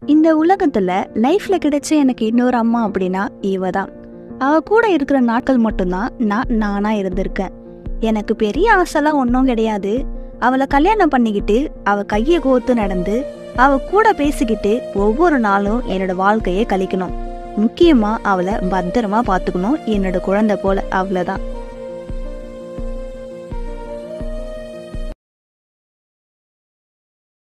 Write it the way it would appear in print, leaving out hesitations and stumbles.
இந்த உலகத்துல லைஃப்ல கிடைச்ச எனக்கு இன்னொரு அம்மா அப்படின்னா இவ தான். அவ கூட இருக்கிற நாட்கள் மட்டும்தான் நானா இருந்திருக்கேன். எனக்கு பெரிய ஆசைலாம் ஒன்றும் கிடையாது. அவளை கல்யாணம் பண்ணிக்கிட்டு அவ கையை கோர்த்து நடந்து அவ கூட பேசிக்கிட்டு ஒவ்வொரு நாளும் என்னோட வாழ்க்கையை கழிக்கணும். முக்கியமா அவளை பத்திரமா பார்த்துக்கணும், என்னோட குழந்தை போல. அவ்வளவுதான்.